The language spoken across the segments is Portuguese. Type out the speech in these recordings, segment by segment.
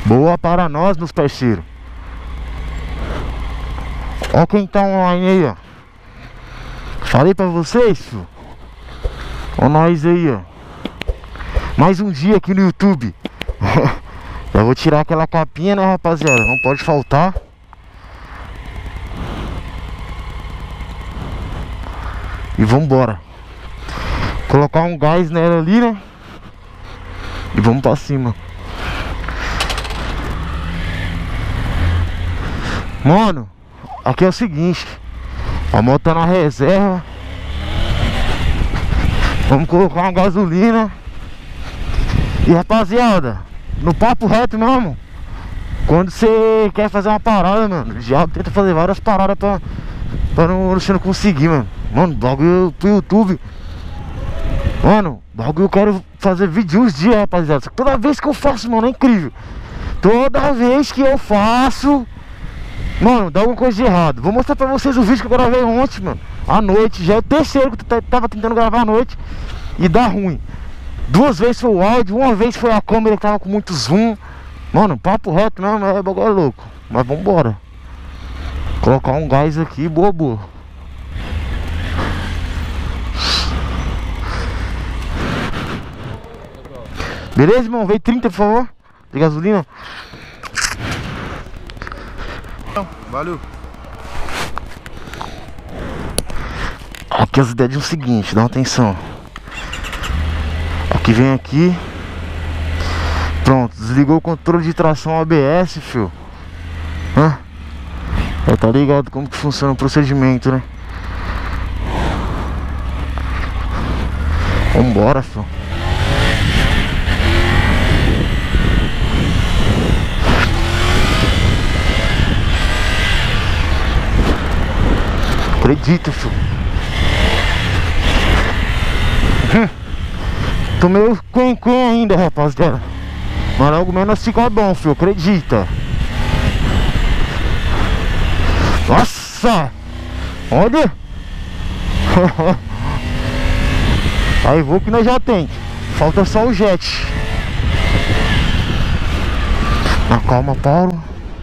Boa para nós, meus parceiros. Ó quem tá online aí, ó. Falei pra vocês, filho. Ó nós aí, ó. Mais um dia aqui no YouTube. Eu vou tirar aquela capinha, né, rapaziada? Não pode faltar. E vambora. Colocar um gás nela ali, né? E vamos pra cima. Mano, aqui é o seguinte. A moto tá na reserva. Vamos colocar uma gasolina. E rapaziada, no papo reto mesmo, quando você quer fazer uma parada, mano, o diabo tenta fazer várias paradas pra você não conseguir, mano. Mano, bagulho pro YouTube. Mano, bagulho eu quero fazer vídeo uns dias, rapaziada. Toda vez que eu faço, mano, é incrível. Toda vez que eu faço, mano, dá alguma coisa de errado. Vou mostrar pra vocês o vídeo que eu gravei ontem, mano, à noite. Já é o terceiro que eu tava tentando gravar à noite e dá ruim. 2 vezes foi o áudio, 1 vez foi a câmera que tava com muito zoom. Mano, papo reto mesmo, é bagulho louco. Mas vambora. Colocar um gás aqui, boa, boa. Beleza, irmão? Veio 30, por favor, de gasolina. Valeu. Aqui as ideias de um seguinte, dá uma atenção. Aqui vem aqui. Pronto, desligou o controle de tração ABS, fio. Hã? É, tá ligado como que funciona o procedimento, né? Vambora, fio. Acredito, fio. Tô meio quen ainda, rapaziada. Mas logo menos fica bom, fio. Acredita. Nossa! Olha! Aí vou que nós já tem. Falta só o jet. Na calma, Paulo.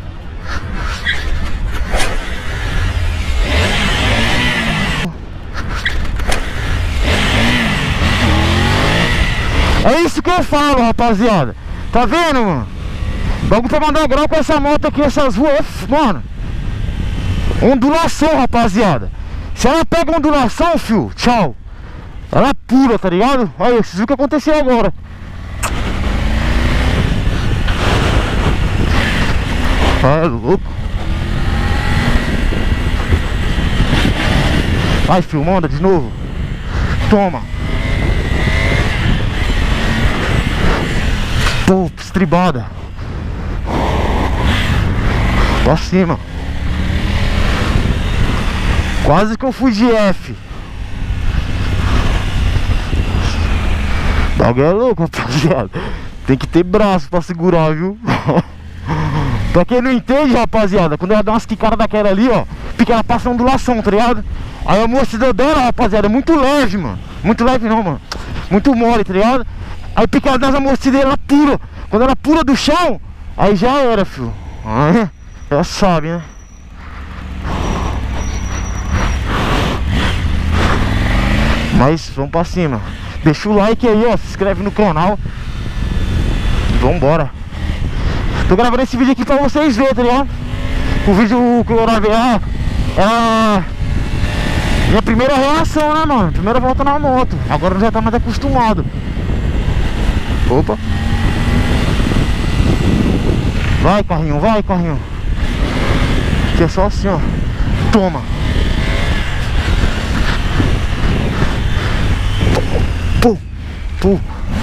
É isso que eu falo, rapaziada. Tá vendo, mano? Logo pra mandar grau com essa moto aqui, essas ruas, mano. Ondulação, rapaziada. Se ela pega ondulação, fio, tchau. Ela pula, tá ligado? Olha, vocês viram o que aconteceu agora. É louco. Vai, fio, manda de novo. Toma. Pô, estribada. Pra cima. Quase que eu fui de F. Bagulho é louco, rapaziada. Tem que ter braço pra segurar, viu? Pra quem não entende, rapaziada, quando ela dá umas quicadas daquela ali, ó, porque ela passa ondulação, tá ligado? Aí a amortecedor dela, rapaziada, é muito leve, mano. Muito leve não, mano. Muito mole, tá ligado? Aí pica ela das amortecedores, ela pula. Quando ela pula do chão, aí já era, filho. Aí, já sabe, né? Mas vamos pra cima. Deixa o like aí, ó. Se inscreve no canal. Vambora. Tô gravando esse vídeo aqui pra vocês verem, tá ligado? O vídeo que eu gravei lá era minha primeira reação, né, mano? Primeira volta na moto. Agora já tá mais acostumado. Opa. Vai, carrinho, vai, carrinho. Aqui é só assim, ó. Toma. Pô, pô.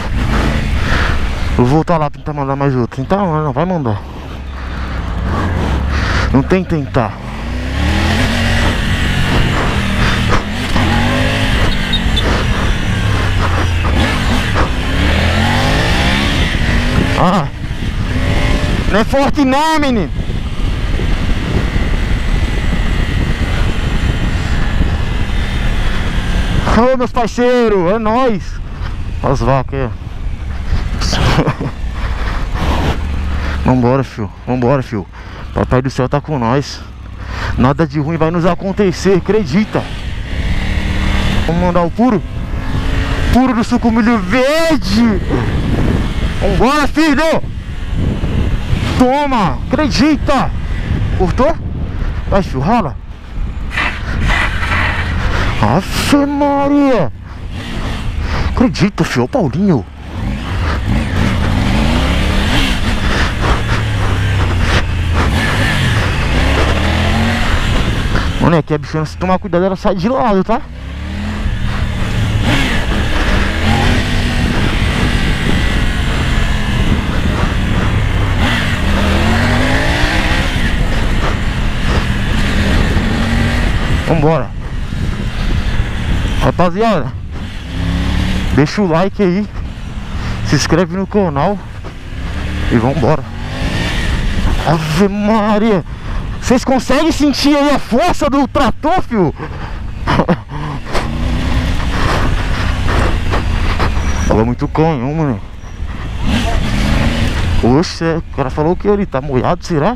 Vou voltar lá pra tentar mandar mais outro. Então, não, vai mandar. Não tem que tentar. Ah, não é forte não, menino. Ô, meus parceiros, é nóis. Olha as vacas aí. Vambora, filho. Vambora, filho. Papai do céu tá com nós. Nada de ruim vai nos acontecer, acredita. Vamos mandar o puro. Puro do suco milho verde. Vambora, filho. Toma, acredita. Cortou? Vai, filho, rala. Ave Maria. Acredita, filho, o Paulinho. Mano, aqui a bichinha, se tomar cuidado, ela sai de lado, tá? Vambora. Rapaziada, deixa o like aí, se inscreve no canal e vambora. Ave Maria. Vocês conseguem sentir aí a força do trator, filho? Tava muito canhão, mano. Oxe, o cara falou que ele tá molhado, será?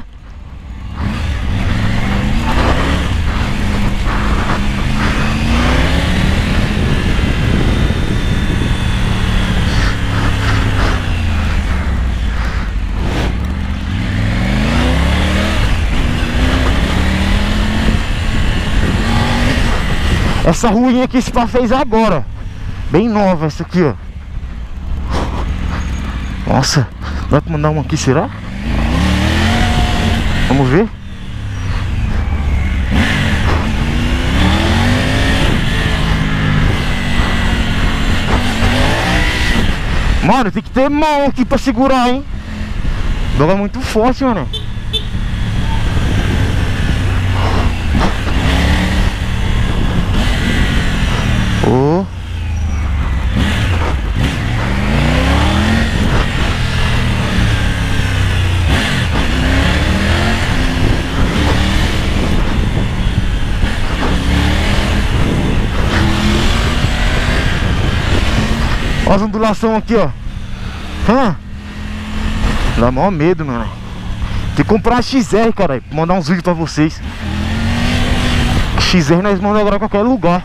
Essa ruinha aqui esse pá fez agora. Bem nova essa aqui, ó. Nossa, dá pra mandar uma aqui, será? Vamos ver. Mano, tem que ter mão aqui pra segurar, hein? O bagulho é muito forte, mano. Oh. Olha as ondulações aqui, ó. Dá maior medo, mano. Tem que comprar uma XR, cara, pra mandar uns vídeos pra vocês. XR nós mandamos agora em qualquer lugar.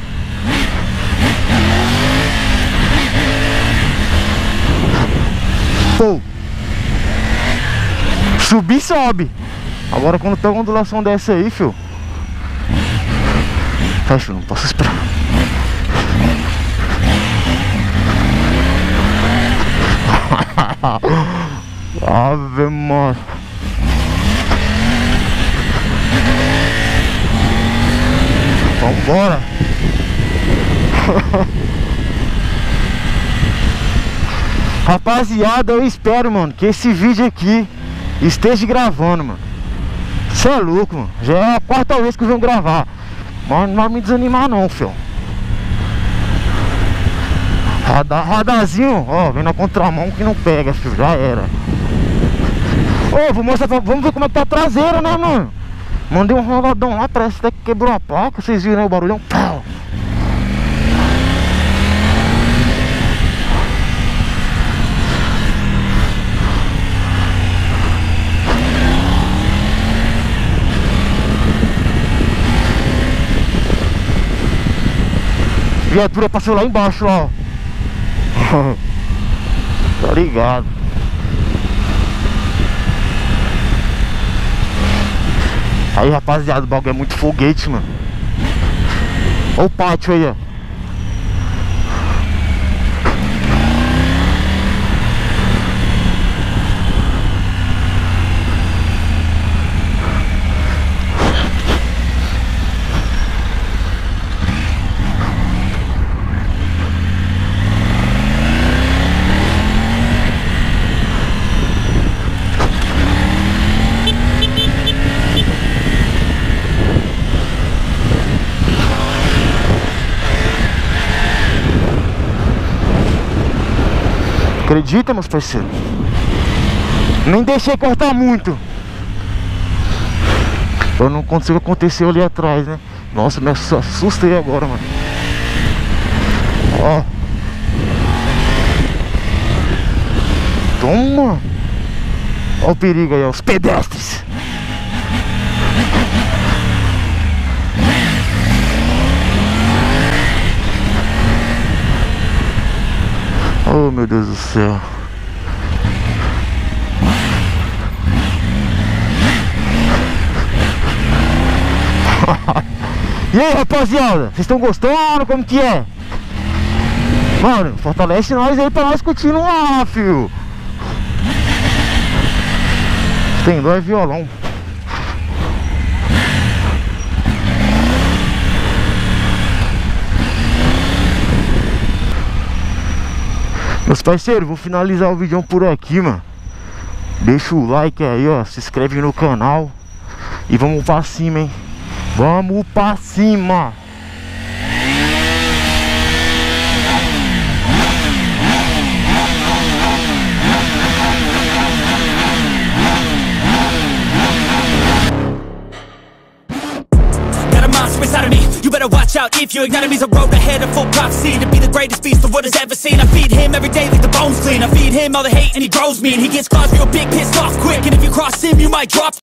Pô. Subir, sobe. Agora quando tem uma ondulação dessa aí, filho. Fecha, não posso esperar. Ave Maria. Vambora. Rapaziada, eu espero, mano, que esse vídeo aqui esteja gravando, mano. Cê é louco, mano. Já é a quarta vez que eu venho gravar. Mas não vai me desanimar não, filho. Radarzinho, ó, vem na contramão que não pega, filho. Já era. Ô, vou mostrar pra... Vamos ver como é que tá a traseira, né, mano? Mandei um roladão lá, parece até que quebrou a placa. Vocês viram, né, o barulhão? Pau! Viatura passou lá embaixo, ó. Tá ligado. Aí, rapaziada, o bagulho é muito foguete, mano. Olha o pátio aí, ó. Acredita, meus parceiros? Nem deixei cortar muito. Eu não consigo acontecer ali atrás, né? Nossa, me assustei agora, mano. Ó. Olha o perigo aí, ó, os pedestres. Oh, meu Deus do céu. E aí, rapaziada, vocês estão gostando? Como que é? Mano, fortalece nós aí pra nós continuar, filho. Tem dó é violão. Meus parceiros, vou finalizar o vídeo por aqui, mano. Deixa o like aí, ó. Se inscreve no canal. E vamos pra cima, hein? Vamos pra cima! Inside of me, you better watch out if your enemy's a road ahead of full prophecy to be the greatest beast the world has ever seen. I feed him every day like the bones clean. I feed him all the hate and he grows me, and he gets claws real big, pissed off quick. And if you cross him, you might drop.